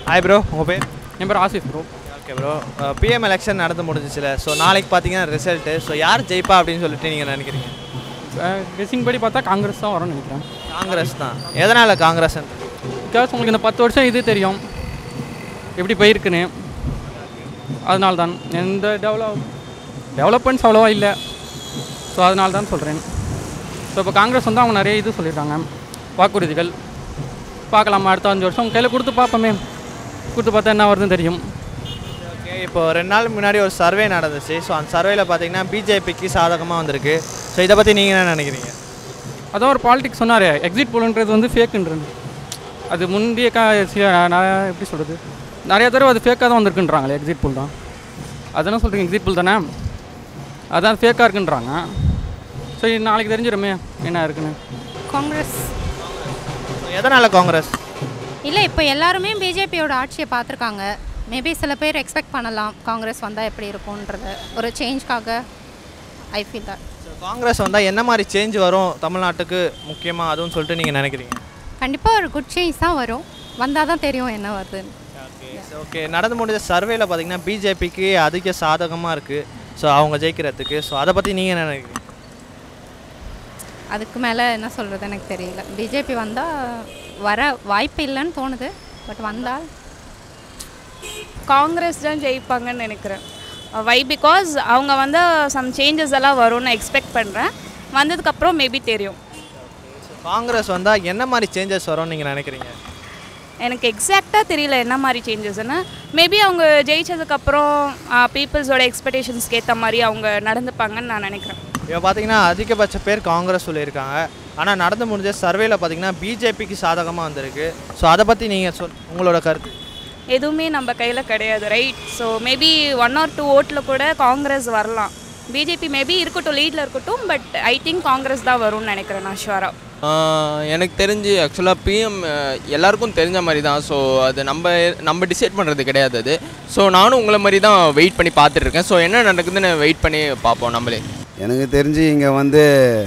Hi bro, உங்கள் பேர்? என் பேர் Asif bro. Okay bro, PM election நடந்து முடிஞ்சிச்சுல. ஸோ நாளைக்கு பார்த்தீங்கன்னா ரிசல்ட்டு. ஸோ யார் ஜெயிப்பா அப்படின்னு சொல்லிட்டு நீங்கள் நினைக்கிறீங்க? கெஸ்ஸிங் படி பார்த்தா காங்கிரஸ் தான் வரும்னு நினைக்கிறேன். காங்கிரஸ் தான். எதனால் காங்கிரஸ்? பிகாஸ் உங்களுக்கு இந்த 10 வருஷம் இது தெரியும் எப்படி போயிருக்குன்னு. அதனால தான் எந்த டெவலப்மெண்ட்ஸ் அவ்வளோவா இல்லை. ஸோ அதனால தான் சொல்கிறேன். ஸோ இப்போ காங்கிரஸ் வந்து அவங்க நிறைய இது சொல்லியிருக்காங்க, வாக்குறுதிகள். பார்க்கலாமா அடுத்த 5 வருஷம் கையில் கொடுத்து பார்ப்போமே. கொடுத்து பார்த்தா என்ன வருதுன்னு தெரியும். ஓகே, இப்போ 2 நாள் முன்னாடி ஒரு சர்வே நடந்துச்சு. ஸோ அந்த சர்வேயில் பார்த்தீங்கன்னா பிஜேபிக்கு சாதகமாக வந்திருக்கு. ஸோ இதை பற்றி நீங்கள் என்ன நினைக்கிறீங்க? அதான் ஒரு பாலிடிக்ஸ் சொன்னார், எக்ஸிட் போல்ன்றது வந்து ஃபேக்குன்றது. அது முந்தைய எப்படி சொல்கிறது, நிறைய தடவை அது ஃபேக்காக தான் வந்திருக்குன்றாங்களே. எக்ஸிட் போல் தான் அதெல்லாம் சொல்கிறீங்க, எக்ஸிட் போல் தானே, அதான் ஃபேக்காக இருக்குன்றாங்க. ஸோ இது நாளைக்கு தெரிஞ்சிடுமே என்ன இருக்குன்னு. காங்கிரஸ். எதனால் காங்கிரஸ்? இல்லை, இப்போ எல்லாருமே பிஜேபியோட ஆட்சியை பார்த்துருக்காங்க. மேபி சில பேர் எக்ஸ்பெக்ட் பண்ணலாம் காங்கிரஸ் வந்தால் எப்படி இருக்கும்ன்றது, ஒரு சேஞ்ச்காக. ஐ ஃபீல் தட் காங்கிரஸ் வந்தால் என்ன மாதிரி சேஞ்ச் வரும் தமிழ்நாட்டுக்கு முக்கியமாக, அதுவும் சொல்லிட்டு நீங்கள் நினைக்கிறீங்க? கண்டிப்பாக ஒரு குட் சேஞ்ச் தான் வரும். வந்தால் தான் தெரியும் என்ன வருதுன்னு. ஓகே, நடந்து முடிஞ்ச சர்வேயில் பார்த்தீங்கன்னா பிஜேபிக்கு அதிக சாதகமாக இருக்குது. ஸோ அவங்க ஜெயிக்கிறதுக்கு. ஸோ அதை பற்றி நீங்கள் என்ன நினைக்கிறீங்க? அதுக்கு மேலே என்ன சொல்கிறது எனக்கு தெரியல. பிஜேபி வந்தால் வர வாய்ப்பு இல்லைன்னு தோணுது. பட் வந்தால் காங்கிரஸ் தான் ஜெயிப்பாங்கன்னு நினைக்கிறேன். வை பிகாஸ் அவங்க வந்து சம் சேஞ்சஸ் எல்லாம் வரும்னு எக்ஸ்பெக்ட் பண்ணுறேன். வந்ததுக்கப்புறம் மேபி தெரியும். காங்கிரஸ் வந்தால் என்ன மாதிரி சேஞ்சஸ் வரும்னு நீங்கள் நினைக்கிறீங்க? எனக்கு எக்ஸாக்டாக தெரியல என்ன மாதிரி சேஞ்சஸ்ன்னு. மேபி அவங்க ஜெயிச்சதுக்கப்புறம் பீப்புள்ஸோட எக்ஸ்பெக்டேஷன்ஸ்க்கு ஏற்ற மாதிரி அவங்க நடந்துப்பாங்கன்னு நான் நினைக்கிறேன். இப்போ பார்த்தீங்கன்னா அதிகபட்ச பேர் காங்கிரஸ் சொல்லியிருக்காங்க. ஆனால் நடந்து முடிஞ்ச சர்வேயில் பார்த்தீங்கன்னா பிஜேபிக்கு சாதகமாக வந்திருக்கு. ஸோ அதை பற்றி நீங்கள் உங்களோட கருத்து? எதுவுமே நம்ம கையில் கிடையாது, ரைட்? ஸோ மேபி 1 or 2 ஓட்டில் கூட காங்கிரஸ் வரலாம். பிஜேபி மேபி இருக்கட்டும், லீடில் இருக்கட்டும். பட் ஐ திங்க் காங்கிரஸ் தான் வரும்னு நினைக்கிறேன் நான் ஷுவராக. எனக்கு தெரிஞ்சு ஆக்சுவலாக பிஎம் எல்லாருக்கும் தெரிஞ்ச மாதிரி தான். ஸோ அது நம்ம டிசைட் பண்ணுறது கிடையாது அது. ஸோ நானும் உங்களை மாதிரி தான் வெயிட் பண்ணி பார்த்துட்ருக்கேன். ஸோ என்ன நடக்குதுன்னு வெயிட் பண்ணி பார்ப்போம் நம்மளே. எனக்கு தெரிஞ்சு இங்கே வந்து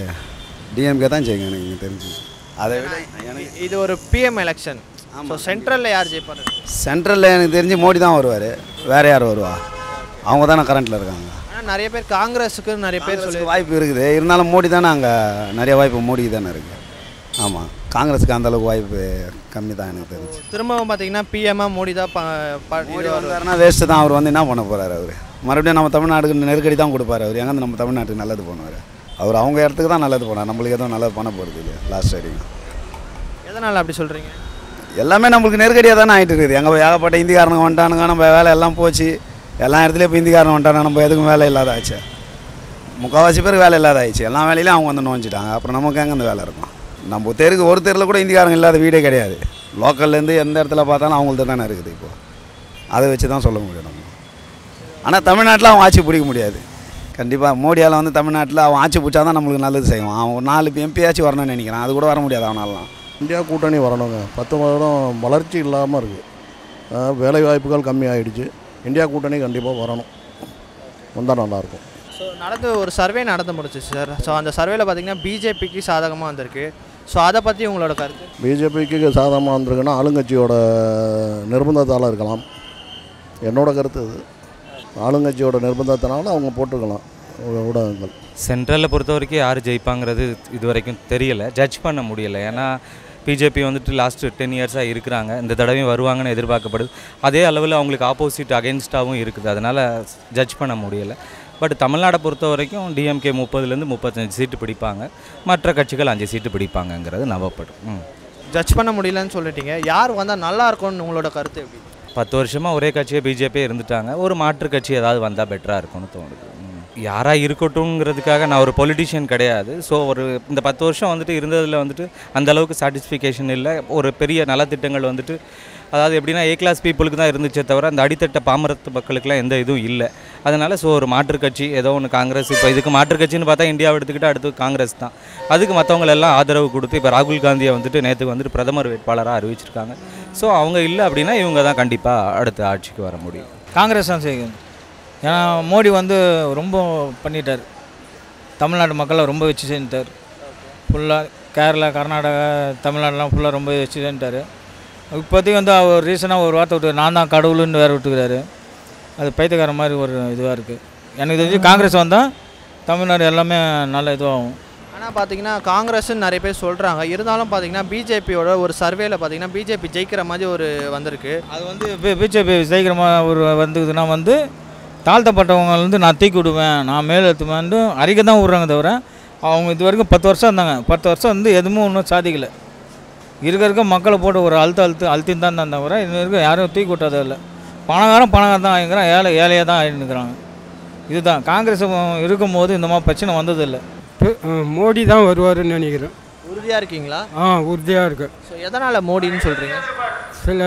டிஎம்கே தான் செய்யுங்க எனக்கு இங்கே தெரிஞ்சு. அதை விட எனக்கு இது ஒரு பிஎம் எலெக்ஷன். ஸோ சென்ட்ரலில் யார் ஜெயிப்பாரு? சென்ட்ரலில் எனக்கு தெரிஞ்சு மோடி தான் வருவார். வேறு யார் வருவா? அவங்க தானே கரண்ட்டில் இருக்காங்க. ஆனால் நிறைய பேர் காங்கிரஸுக்கு நிறைய பேர் சொல்லி வாய்ப்பு இருக்குது. இருந்தாலும் மோடி தானே அங்கே நிறைய வாய்ப்பு மோடிக்கு தானே இருக்குது. ஆமாம், காங்கிரஸுக்கு அந்தளவுக்கு வாய்ப்பு கம்மி தான் எனக்கு தெரிஞ்சு. திரும்பவும் பார்த்தீங்கன்னா பிஎம்மாக மோடி தான் வந்தாருன்னா வேஸ்ட்டு தான். அவர் வந்து என்ன பண்ண போகிறார்? அவர் மறுபடியும் நம்ம தமிழ்நாட்டுக்கு நெருக்கடி தான் கொடுப்பார். அவர் எங்கே நம்ம தமிழ்நாட்டுக்கு நல்லது பண்ணுவார்? அவர் அவங்க இடத்துக்கு தான் நல்லது போனார். நம்மளுக்கு எதுவும் நல்லது பண்ண போகிறது இல்லையா லாஸ்ட் வரைக்கும். எதனால் அப்படி சொல்கிறீங்க? எல்லாமே நம்மளுக்கு நெருக்கடியாக தானே ஆகிட்டு இருக்குது. எங்கே ஏகப்பட்ட இந்திக்காரனுங்க வந்துட்டானுங்க, நம்ம வேலை எல்லாம் போச்சு. எல்லா இடத்துலையும் இப்போ இந்திக்காரன் வந்துட்டானு, நம்ம எதுக்கும் வேலை இல்லாத ஆச்சு. முக்கால்வாசி பேருக்கு வேலை இல்லாத ஆயிடுச்சு. எல்லா வேலையிலையும் அவங்க வந்து நோஞ்சிட்டாங்க. அப்புறம் நமக்கு எங்கே அந்த வேலை இருக்கும்? நம்ம தெருக்கு ஒரு தெருவில் கூட இந்திக்காரங்க இல்லாத வீடே கிடையாது. லோக்கல்லேருந்து எந்த இடத்துல பார்த்தாலும் அவங்கள்ட்ட தானே இருக்குது. இப்போது அதை வச்சு தான் சொல்ல முடியும் நம்ம. ஆனால் தமிழ்நாட்டில் அவன் ஆட்சி பிடிக்க முடியாது. கண்டிப்பாக மோடியால் வந்து தமிழ்நாட்டில் அவன் ஆட்சி பிடிச்சா தான் நம்மளுக்கு நல்லது செய்வான். அவன் ஒரு 4 MP ஆச்சு வரணும்னு நினைக்கிறான். அது கூட வர முடியாது அவனாலாம். இந்தியா கூட்டணி வரணுங்க. 10 வருடம் வளர்ச்சி இல்லாமல் இருக்குது. வேலை வாய்ப்புகள் கம்மி ஆகிடுச்சு. இந்தியா கூட்டணி கண்டிப்பாக வரணும், வந்தால் நல்லாயிருக்கும். ஸோ ஒரு சர்வே நடந்து முடிச்சிச்சு சார். ஸோ அந்த சர்வேயில் பார்த்தீங்கன்னா பிஜேபிக்கு சாதகமாக வந்திருக்கு. ஸோ அதை பற்றி உங்களோட கருத்து? பிஜேபிக்கு சாதகமாக வந்திருக்குன்னா ஆளுங்கட்சியோட நிர்பந்தத்தால் இருக்கலாம். என்னோட கருத்து இது. ஆளுங்கட்சியோட நிர்பந்தத்தினால அவங்க போட்டுக்கலாம் ஊடகங்கள். சென்ட்ரலில் பொறுத்த வரைக்கும் யார் ஜெயிப்பாங்கிறது இது வரைக்கும் தெரியலை, ஜட்ஜ் பண்ண முடியலை. ஏன்னா பிஜேபி வந்துட்டு லாஸ்ட்டு 10 இயர்ஸாக இருக்கிறாங்க. இந்த தடவையும் வருவாங்கன்னு எதிர்பார்க்கப்படுது. அதே அளவில் அவங்களுக்கு ஆப்போசிட் அகென்ஸ்டாகவும் இருக்குது. அதனால் ஜட்ஜ் பண்ண முடியலை. பட் தமிழ்நாடை பொறுத்த வரைக்கும் டிஎம்கே 30லேருந்து 35 சீட்டு பிடிப்பாங்க. மற்ற கட்சிகள் 5 சீட்டு பிடிப்பாங்கங்கிறது நம்பப்படும். ஜட்ஜ் பண்ண முடியலன்னு சொல்லிட்டீங்க. யார் வந்தால் நல்லா இருக்கும்னு உங்களோட கருத்து எப்படி? 10 வருஷமாக ஒரே கட்சியை பிஜேபி இருந்துட்டாங்க. ஒரு மாற்று கட்சி ஏதாவது வந்தால் பெட்டராக இருக்கும்னு தோணுது. யாராக இருக்கட்டும்ங்கிறதுக்காக நான் ஒரு பொலிட்டிஷியன் கிடையாது. ஸோ இந்த 10 வருஷம் வந்துட்டு இருந்ததில் வந்துட்டு அந்தளவுக்கு சாட்டிஸ்ஃபிகேஷன் இல்லை. ஒரு பெரிய நலத்திட்டங்கள் வந்துட்டு அதாவது எப்படின்னா ஏ கிளாஸ் பீப்புளுக்கு தான் இருந்துச்சே தவிர அந்த அடித்தட்ட பாமரத்து மக்களுக்கெல்லாம் எந்த இதுவும் இல்லை. அதனால் ஒரு மாற்றுக் கட்சி ஏதோ ஒன்று காங்கிரஸ். இப்போ இதுக்கு மாற்றுக் கட்சின்னு பார்த்தா இந்தியாவை எடுத்துக்கிட்டு அடுத்து காங்கிரஸ் தான். அதுக்கு மற்றவங்களெல்லாம் ஆதரவு கொடுத்து இப்போ ராகுல் காந்தியை வந்துட்டு நேற்றுக்கு வந்துட்டு பிரதமர் வேட்பாளராக அறிவிச்சிருக்காங்க. ஸோ அவங்க இல்லை அப்படின்னா இவங்க தான் கண்டிப்பாக அடுத்த ஆட்சிக்கு வர முடியும். காங்கிரஸ் தான் செய்யும். ஏன்னா மோடி வந்து ரொம்ப பண்ணிட்டார். தமிழ்நாடு மக்களை ரொம்ப வச்சு செஞ்சுட்டார். ஃபுல்லாக கேரளா, கர்நாடகா, தமிழ்நாடுலாம் ஃபுல்லாக ரொம்ப வச்சு செஞ்சுட்டார். இப்போதைக்கு வந்து அவர் ரீசனாக ஒரு வார்த்தை விட்டு நான் தான் கடவுளுன்னு வேறு விட்டுக்கிறாரு. அது பைத்தியக்கார மாதிரி ஒரு இதுவாக இருக்குது. எனக்கு தெரிஞ்சு காங்கிரஸ் வந்தால் தமிழ்நாடு எல்லாமே நல்ல இதுவாகும். ஆனால் பார்த்தீங்கன்னா காங்கிரஸ்ன்னு நிறைய பேர் சொல்கிறாங்க. இருந்தாலும் பார்த்தீங்கன்னா பிஜேபியோட ஒரு சர்வேல பார்த்தீங்கன்னா பிஜேபி ஜெயிக்கிற மாதிரி ஒரு வந்திருக்கு. அது வந்து பிஜேபி ஜெயிக்கிற மாதிரி ஒரு வந்ததுன்னா வந்து தாழ்த்தப்பட்டவங்க வந்து நான் தூக்கி விடுவேன், நான் மேலெத்துவேன்ட்டு அறிக்கை தான் விட்றாங்க தவிர அவங்க இது வரைக்கும் 10 வருஷம் இருந்தாங்க. 10 வருஷம் வந்து எதுவுமே ஒன்றும் சாதிக்கலை. இருக்க மக்களை போட்டு ஒரு அழுத்தின்னு தான் இருந்தால் தவிர இது வரைக்கும் யாரும் தூக்கி விட்டதே இல்லை. பணக்காரன் தான் ஆகிக்கிறான், ஏழையாக தான் ஆகிட்டுருக்கிறாங்க. இதுதான் காங்கிரஸ் இருக்கும்போது இந்த மாதிரி பிரச்சனை வந்ததில்லை. மோடி தான் வருவாருன்னு நினைக்கிறேன். உறுதியாக இருக்கீங்களா? உறுதியாக இருக்கு. ஸோ எதனால் மோடின்னு சொல்கிறீங்க? சில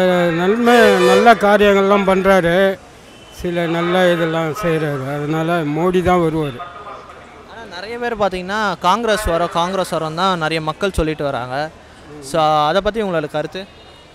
நல்ல காரியங்கள்லாம் பண்ணுறாரு, சில நல்ல இதெல்லாம் செய்கிறாரு, அதனால் மோடி தான் வருவார். ஆனால் நிறைய பேர் பார்த்தீங்கன்னா காங்கிரஸ் வரும் தான் நிறைய மக்கள் சொல்லிட்டு வராங்க. ஸோ அதை பற்றி உங்களோட கருத்து?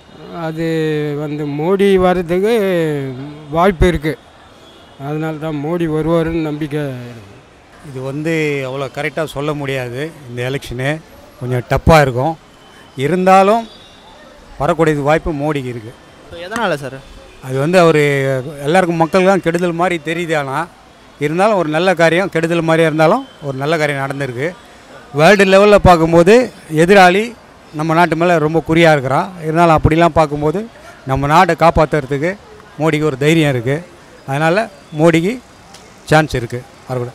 அது வந்து மோடி வர்றதுக்கு வாய்ப்பு இருக்குது, அதனால தான் மோடி வருவாருன்னு நம்பிக்கை இருக்குது. இது வந்து அவ்வளோ கரெக்டாக சொல்ல முடியாது. இந்த எலெக்ஷனு கொஞ்சம் டஃப்பாக இருக்கும். இருந்தாலும் வரக்கூடிய வாய்ப்பு மோடிக்கு இருக்குது. ஸோ எதனால் சார்? அது வந்து அவர் எல்லாருக்கும் மக்கள் தான் கெடுதல் மாதிரி தெரியுது. ஆனால் இருந்தாலும் ஒரு நல்ல காரியம் கெடுதல் மாதிரியாக இருந்தாலும் ஒரு நல்ல காரியம் நடந்திருக்கு. வேர்ல்டு லெவலில் பார்க்கும்போது எதிராளி நம்ம நாட்டு மேலே ரொம்ப குறியாக இருக்கிறான். இருந்தாலும் அப்படிலாம் பார்க்கும்போது நம்ம நாட்டை காப்பாற்றுறதுக்கு மோடிக்கு ஒரு தைரியம் இருக்குது. அதனால் மோடிக்கு சான்ஸ் இருக்குது வரக்கூட.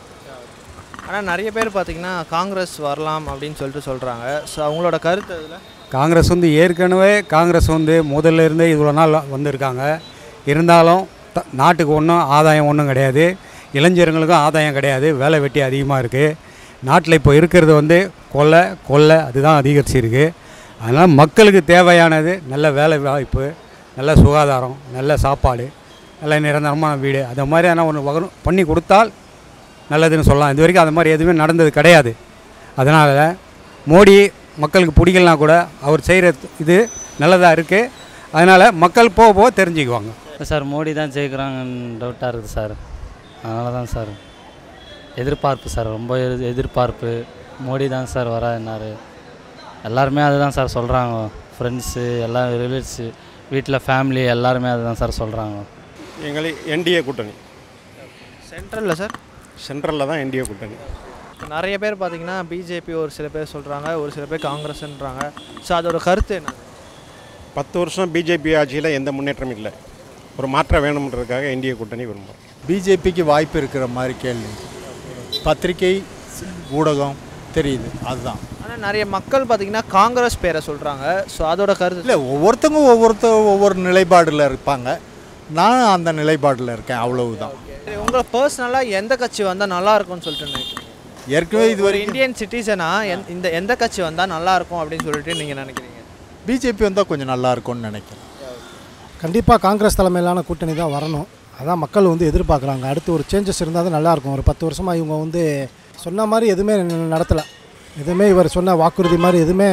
ஆனால் நிறைய பேர் பார்த்திங்கன்னா காங்கிரஸ் வரலாம் அப்படின்னு சொல்கிறாங்க. ஸோ அவங்களோட கருத்து அதில்? காங்கிரஸ் வந்து ஏற்கனவே முதல்ல இருந்தே இவ்வளோ நாள் வந்திருக்காங்க. இருந்தாலும் நாட்டுக்கு ஒன்றும் ஆதாயம் ஒன்றும் கிடையாது, இளைஞர்களுக்கும் ஆதாயம் கிடையாது, வேலை வெட்டி அதிகமாக இருக்குது. நாட்டில் இப்போ இருக்கிறது வந்து கொள்ளை அதுதான் அதிகரிச்சிருக்கு. அதனால் மக்களுக்கு தேவையானது நல்ல வேலை வாய்ப்பு, நல்ல சுகாதாரம், நல்ல சாப்பாடு, நல்ல நிரந்தரமான வீடு, அது மாதிரியான ஒன்று பண்ணி கொடுத்தால் நல்லதுன்னு சொல்லலாம். இது வரைக்கும் அது மாதிரி எதுவுமே நடந்தது கிடையாது. அதனால் மோடி மக்களுக்கு பிடிக்கலனா கூட அவர் செய்கிற இது நல்லதாக இருக்குது. அதனால் மக்கள் போக தெரிஞ்சுக்குவாங்க. சார் மோடி தான் ஜெயிக்கிறாங்கன்னு டவுட்டாக இருக்குது சார். அதனால தான் சார் எதிர்பார்ப்பு சார், ரொம்ப எதிர்பார்ப்பு. மோடி தான் சார் வராதுன்னாரு, எல்லாருமே அதுதான் சார் சொல்கிறாங்க. ஃப்ரெண்ட்ஸு எல்லாம் ரிலேட்டிவ்ஸு வீட்டில் ஃபேமிலி எல்லாருமே அதுதான் சார் சொல்கிறாங்க. எங்களுக்கு என்டிஏ கூட்டணி. சென்ட்ரலில் சார்? சென்ட்ரலில் தான் என்டிஏ கூட்டணி. நிறைய பேர் பார்த்தீங்கன்னா பிஜேபி ஒரு சில பேர் சொல்கிறாங்க, ஒரு சில பேர் காங்கிரஸ்ன்றாங்க. ஸோ அதோட கருத்து என்ன? 10 வருஷம் பிஜேபி ஆட்சியில் எந்த முன்னேற்றமும் இல்லை. ஒரு மாற்றம் வேணுன்றதுக்காக என்டிஏ கூட்டணி விரும்புகிறோம். பிஜேபிக்கு வாய்ப்பு இருக்கிற மாதிரி கேள்வி பத்திரிகை ஊடகம் தெரியுது, அதுதான். ஆனால் நிறைய மக்கள் பார்த்திங்கன்னா காங்கிரஸ் பேரை சொல்கிறாங்க. ஸோ அதோட கருத்து இல்லை, ஒவ்வொரு நிலைப்பாடில் இருப்பாங்க. நான் அந்த நிலைப்பாடில் இருக்கேன், அவ்வளவுதான். உங்களை பர்சனலாக எந்த கட்சி வந்தால் நல்லா இருக்கும்னு சொல்லிட்டு நினைக்கிறேன்? ஏற்கனவே இது ஒரு இந்தியன் சிட்டிசனாக எந்த கட்சி வந்தால் நல்லாயிருக்கும் அப்படின்னு சொல்லிட்டு நீங்கள் நினைக்கிறீங்க? பிஜேபி வந்தால் கொஞ்சம் நல்லா இருக்கும்னு நினைக்கிறேன். கண்டிப்பாக காங்கிரஸ் தலைமையிலான கூட்டணி தான் வரணும், அதான் மக்கள் வந்து எதிர்பார்க்குறாங்க. அடுத்து ஒரு சேஞ்சஸ் இருந்தால் தான் நல்லாயிருக்கும். ஒரு 10 வருஷமாக இவங்க வந்து சொன்ன மாதிரி எதுவுமே நடத்தலை, எதுவுமே இவர் சொன்ன வாக்குறுதி மாதிரி எதுவுமே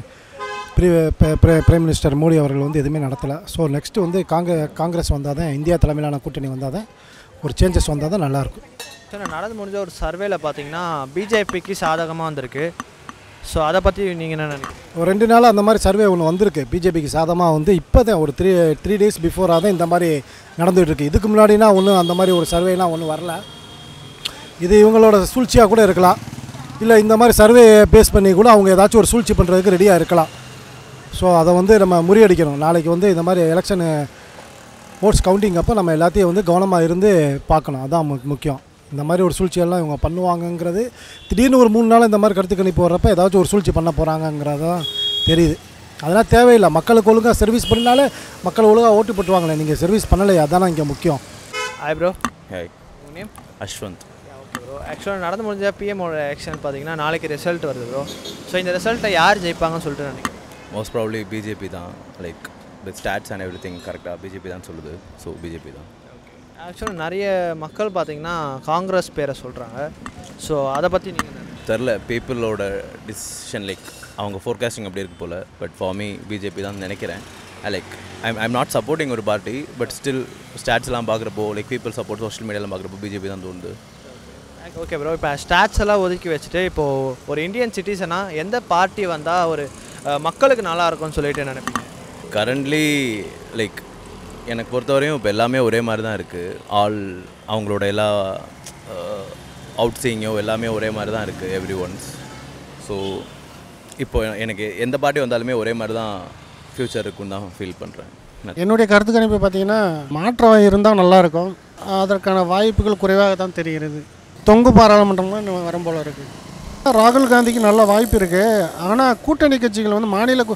பிரைம் மினிஸ்டர் மோடி அவர்கள் வந்து எதுவுமே நடத்தலை. ஸோ நெக்ஸ்ட்டு வந்து காங்கிரஸ் வந்தால் தான், இந்தியா தலைமையிலான கூட்டணி வந்தால் தான், ஒரு சேஞ்சஸ் வந்தால் தான் நல்லாயிருக்கும். சார் நடந்து முடிஞ்ச ஒரு சர்வேல பார்த்தீங்கன்னா பிஜேபிக்கு சாதகமாக வந்திருக்கு. ஸோ அதை பற்றி நீங்கள் என்ன நினைக்கிறீங்க? ஒரு 2 நாள் அந்த மாதிரி சர்வே ஒன்று வந்திருக்கு பிஜேபிக்கு சாதகமாக. வந்து இப்போ தான் ஒரு 3 days பிஃபோராக தான் இந்த மாதிரி நடந்துகிட்டு இருக்குது. இதுக்கு முன்னாடினா ஒன்றும் அந்த மாதிரி ஒரு சர்வேலாம் ஒன்றும் வரல. இது இவங்களோட சூழ்ச்சியாக கூட இருக்கலாம், இல்லை இந்த மாதிரி சர்வே பேஸ் பண்ணி கூட அவங்க ஏதாச்சும் ஒரு சூழ்ச்சி பண்ணுறதுக்கு ரெடியாக இருக்கலாம். ஸோ அதை வந்து நம்ம முறியடிக்கணும். நாளைக்கு வந்து இந்த மாதிரி எலெக்ஷனு ஓட்ஸ் கவுண்டிங் அப்போ நம்ம எல்லாத்தையும் வந்து கவனமாக இருந்து பார்க்கணும், அதுதான் முக்கியம். இந்த மாதிரி ஒரு சூழ்ச்சியெல்லாம் இவங்க பண்ணுவாங்கங்கிறது திடீர்னு ஒரு 3 நாள் இந்த மாதிரி கருத்து கணிப்பு வர்றப்ப ஏதாச்சும் ஒரு சூழ்ச்சி பண்ண போகிறாங்கங்கிறது தான் தெரியுது. அதெல்லாம் தேவையில்லை. மக்களுக்கு ஒழுங்காக சர்வீஸ் பண்ணினாலே மக்கள் ஒழுங்காக ஓட்டு போட்டுவாங்களே. நீங்கள் சர்வீஸ் பண்ணலையே, அதானே இங்கே முக்கியம். Hi bro. Hi. Name? Ashwanth. Okay bro. ஆக்சுவலாக நடந்து முடிஞ்ச பிஎம்மோட எலெக்ஷன் பார்த்தீங்கன்னா நாளைக்கு ரிசல்ட் வருது ப்ரோ. ஸோ இந்த ரிசல்ட்டை யார் ஜெயிப்பாங்கன்னு சொல்லிட்டு நினைக்கிறேன்? மோஸ்ட் ப்ராபப்லி பிஜேபி தான். Like with stats and everything கரெக்டாக பிஜேபி தான் சொல்லுது. ஸோ பிஜேபி தான். ஆக்சுவலாக நிறைய மக்கள் பார்த்தீங்கன்னா காங்கிரஸ் பேரை சொல்கிறாங்க. ஸோ அதை பற்றி நீங்கள் தெரில, பீப்புளோட டிசிஷன் லைக் அவங்க ஃபோர்காஸ்டிங் அப்படி இருக்கு போல். பட் ஃபார் மீ பிஜேபி தான் நினைக்கிறேன். லைக் ஐம் நாட் சப்போர்ட்டிங் ஒரு பார்ட்டி, பட் ஸ்டில் ஸ்டாட்ஸ்லாம் பார்க்குறப்போ லைக் பீப்புள் சப்போர்ட் சோஷியல் மீடியாலாம் பார்க்குறப்போ பிஜேபி தான் தோணுது. Okay bro. இப்போ ஸ்டாட்ஸ் எல்லாம் ஒதுக்கி வச்சுட்டு இப்போது ஒரு இந்தியன் சிட்டிசனாக எந்த பார்ட்டி வந்தால் ஒரு மக்களுக்கு நல்லா இருக்கும்னு சொல்லிட்டு நினைப்பீங்க? கரண்ட்லி லைக் எனக்கு பொறுத்தவரையும் இப்போ எல்லாமே ஒரே மாதிரி தான் இருக்குது. அவங்களோட எல்லா அவுட் சீயிங்கோ எல்லாமே ஒரே மாதிரி தான் இருக்குது எவ்ரி ஒன்ஸ். ஸோ இப்போ எனக்கு எந்த பார்ட்டி வந்தாலுமே ஒரே மாதிரி தான் ஃப்யூச்சர் இருக்குன்னு தான் ஃபீல் பண்ணுறேன். என்னுடைய கருத்து கணிப்பு பார்த்திங்கன்னா மாற்றம் இருந்தால் நல்லாயிருக்கும். அதற்கான வாய்ப்புகள் குறைவாக தான் தெரிகிறது. தொங்கு பாராளுமன்றம்லாம் இன்னும் வரும் போல் இருக்குது. ராகுல் காந்திக்கு நல்ல வாய்ப்பு இருக்குது. ஆனால் கூட்டணி கட்சிகள் வந்து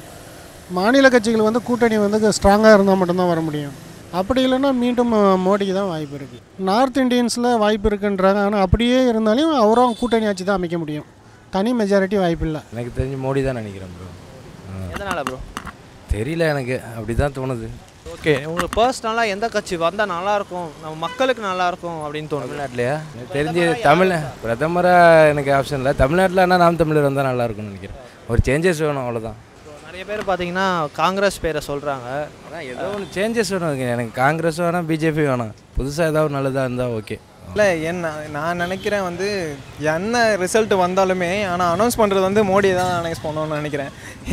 மாநில கட்சிகள் வந்து கூட்டணி வந்து ஸ்ட்ராங்காக இருந்தால் மட்டும்தான் வர முடியும். அப்படி இல்லைன்னா மீண்டும் மோடிக்கு தான் வாய்ப்பு இருக்குது. நார்த் இண்டியன்ஸில் வாய்ப்பு இருக்குன்றாங்க. ஆனால் அப்படியே இருந்தாலும் அவரும் கூட்டணி ஆட்சி தான் அமைக்க முடியும். தனி மெஜாரிட்டி வாய்ப்பு இல்லை. எனக்கு தெரிஞ்சு மோடி தான் நினைக்கிறேன் ப்ரோ. எதனால் ப்ரோ தெரியல, எனக்கு அப்படி தான் தோணுது. ஓகே, உங்களுக்கு பர்சனலாக எந்த கட்சி வந்தால் நல்லாயிருக்கும், நம்ம மக்களுக்கு நல்லாயிருக்கும் அப்படின்னு தோணும்? தமிழ்நாட்டிலையா? எனக்கு தெரிஞ்சு பிரதமராக எனக்கு ஆப்ஷன் இல்லை. தமிழ்நாட்டில் ஆனால் நாம் தமிழர் வந்தால் நல்லாயிருக்கும்னு நினைக்கிறேன். ஒரு சேஞ்சஸ் வேணும், அவ்வளோதான். நிறைய பேர் பார்த்தீங்கன்னா காங்கிரஸ் பேரை சொல்கிறாங்க. அதான் ஏதோ ஒன்று சேஞ்சஸ் வேணும். எனக்கு காங்கிரஸ் வேணாம், பிஜேபி வேணாம். புதுசாக ஏதாவது நல்லதாக இருந்தால் ஓகே. இல்லை நான் நினைக்கிறேன் வந்து என்ன ரிசல்ட் வந்தாலுமே ஆனால் அனௌன்ஸ் பண்ணுறது வந்து மோடி தான் அனௌன்ஸ் பண்ணணும்னு நினைக்கிறேன்.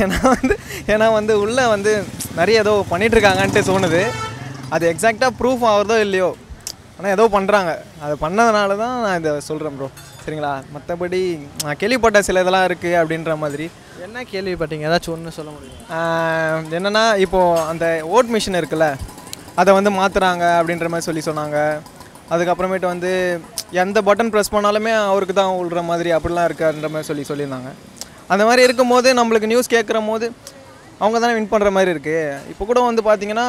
ஏன்னா வந்து உள்ளே வந்து நிறைய ஏதோ பண்ணிகிட்ருக்காங்கன்ட்டு தோணுது. அது எக்ஸாக்டாக ப்ரூஃப் ஆகிறதோ இல்லையோ, ஆனால் ஏதோ பண்ணுறாங்க. அது பண்ணதுனால தான் நான் இதை சொல்கிறேன் ப்ரோ. சரிங்களா? மற்றபடி நான் கேள்விப்பட்ட சில இதெல்லாம் இருக்குது அப்படின்ற மாதிரி. என்ன கேள்விப்பட்டீங்க? ஏதாச்சும் ஒன்று சொல்ல முடியும்? என்னென்னா இப்போது அந்த ஓட் மிஷின் இருக்குல்ல, அதை வந்து மாற்றுறாங்க அப்படின்ற மாதிரி சொன்னாங்க. அதுக்கப்புறமேட்டு வந்து எந்த பட்டன் ப்ரெஸ் பண்ணாலுமே அவருக்கு தான் விழுற மாதிரி அப்படிலாம் இருக்காருன்ற மாதிரி சொல்லியிருந்தாங்க. அந்த மாதிரி இருக்கும்போது நம்மளுக்கு நியூஸ் கேட்குற போது அவங்க தானே வின் பண்ணுற மாதிரி இருக்குது. இப்போ கூட வந்து பார்த்திங்கன்னா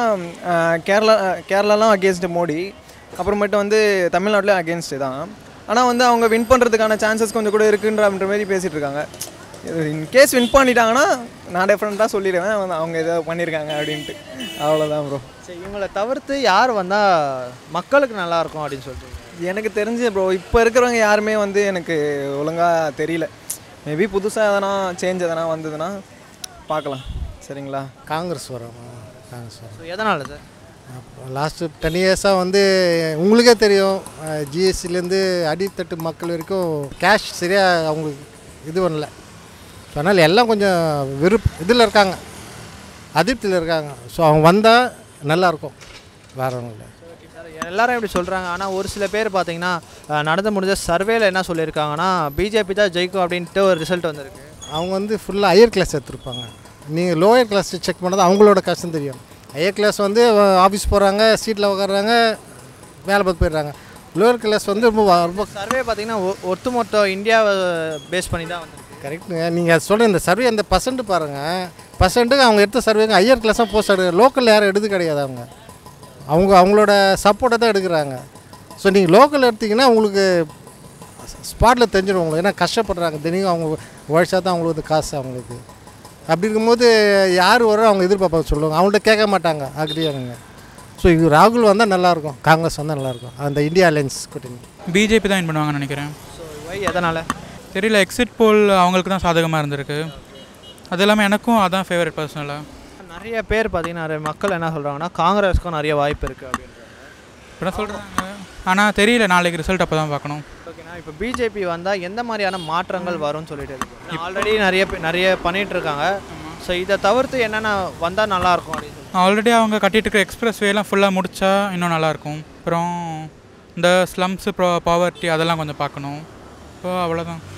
கேரளாலாம் அகேன்ஸ்ட் மோடி, அப்புறமேட்டு வந்து தமிழ்நாட்டில் அகேன்ஸ்டு தான். ஆனால் வந்து அவங்க வின் பண்ணுறதுக்கான சான்சஸ் கொஞ்சம் கூட இருக்குன்ற மாதிரி பேசிகிட்டு இருக்காங்க. இன்கேஸ் வின் பண்ணிட்டாங்கன்னா நான் டிஃப்ரெண்ட்டாக சொல்லிடுவேன் அவங்க ஏதோ பண்ணியிருக்காங்க அப்படின்ட்டு. அவ்வளோதான் ப்ரோ. சரி, இவங்களை தவிர்த்து யார் வந்தால் மக்களுக்கு நல்லாயிருக்கும் அப்படின்னு சொல்லிட்டு? எனக்கு தெரிஞ்சு ப்ரோ இப்போ இருக்கிறவங்க யாருமே வந்து எனக்கு ஒழுங்காக தெரியல. மேபி புதுசாக எதனா சேஞ்ச் எதனா வந்ததுன்னா பார்க்கலாம். சரிங்களா? காங்கிரஸ் வரும். காங்கிரஸ் வரும். ஸோ எதனால் சார்? லாஸ்ட்டு 10 இயர்ஸாக வந்து உங்களுக்கே தெரியும், ஜிஎஸ்டிலேருந்து அடித்தட்டு மக்கள் வரைக்கும் கேஷ் சரியாக அவங்களுக்கு இது பண்ணல. ஸோ அதனால் எல்லாம் கொஞ்சம் இதில் இருக்காங்க, அதிருப்தியில் இருக்காங்க. ஸோ அவங்க வந்தால் நல்லாயிருக்கும், வேறு ஒன்றும் இல்லை. எல்லாரும் எப்படி சொல்கிறாங்க. ஆனால் ஒரு சில பேர் பார்த்தீங்கன்னா நடந்து முடிஞ்ச சர்வேல என்ன சொல்லியிருக்காங்கன்னா பிஜேபி தான் ஜெயிக்கும் அப்படின்ட்டு ஒரு ரிசல்ட் வந்திருக்கு. அவங்க வந்து ஃபுல்லாக ஹையர் கிளாஸ் எடுத்துருப்பாங்க. நீங்கள் லோயர் கிளாஸ் செக் பண்ணது அவங்களோட கஷ்டம் தெரியும். ஹையர் கிளாஸ் வந்து ஆஃபீஸ் போகிறாங்க, சீட்டில் உட்காடுறாங்க, வேலை பார்த்து போயிடுறாங்க. லோயர் கிளாஸ் வந்து ரொம்ப சர்வே பார்த்தீங்கன்னா ஒட்டுமொத்த இந்தியாவை பேஸ் பண்ணி தான் வந்து கரெக்டுங்க. நீங்கள் சொல்கிற இந்த சர்வே அந்த பர்சன்ட் பாருங்கள், பர்சன்ட்டுக்கு அவங்க எடுத்த சர்வேங்க ஹையர் கிளாஸாக போஸ்ட் எடுக்க, லோக்கலில் யாரும் எடுத்து கிடையாது. அவங்களோட சப்போர்ட்டை தான் எடுக்கிறாங்க. ஸோ நீங்கள் லோக்கல் எடுத்திங்கன்னா உங்களுக்கு ஸ்பாட்டில் தெரிஞ்சிடும் உங்களுக்கு, ஏன்னா கஷ்டப்படுறாங்க தினையும், அவங்க உழைச்சா தான் அவங்களுக்கு காசு அவங்களுக்கு. அப்படி இருக்கும்போது யார் வரும் அவங்க எதிர்பார்ப்பாங்க சொல்லுவாங்க, அவங்கள்ட்ட கேட்க மாட்டாங்க. அக்ரியானுங்க. ஸோ இது ராகுல் வந்தால் நல்லாயிருக்கும், காங்கிரஸ் வந்தால் நல்லாயிருக்கும். அந்த இந்தியா அலையன்ஸ் கூட்டணி பிஜேபி தான் வின் பண்ணுவாங்கன்னு நினைக்கிறேன். ஸோ எதனால் தெரியல, எக்ஸிட் போல் அவங்களுக்கு தான் சாதகமாக இருந்திருக்கு. அது இல்லாமல் எனக்கும் அதான் ஃபேவரட் பர்சனலாக. நிறைய பேர் பார்த்தீங்கன்னா நிறைய மக்கள் என்ன சொல்கிறாங்கன்னா காங்கிரஸுக்கும் நிறைய வாய்ப்பு இருக்குது அப்படின்றாங்க. இப்போ தான் சொல்கிறாங்க, ஆனால் தெரியல, நாளைக்கு ரிசல்ட் அப்போ தான் பார்க்கணும். ஓகேண்ணா, இப்போ பிஜேபி வந்தால் எந்த மாதிரியான மாற்றங்கள் வரும்னு சொல்லிட்டு இருக்கு. ஆல்ரெடி நிறைய பண்ணிகிட்டு இருக்காங்க. ஸோ இதை தவிர்த்து என்னென்ன வந்தால் நல்லாயிருக்கும் அப்படின்னு சொல்லி ஆல்ரெடி அவங்க கட்டிகிட்டு இருக்க எக்ஸ்பிரஸ் வேலாம் ஃபுல்லாக முடித்தா இன்னும் நல்லாயிருக்கும். அப்புறம் இந்த ஸ்லம்ஸு பாவர்ட்டி அதெல்லாம் கொஞ்சம் பார்க்கணும். ஸோ அவ்வளோதான்.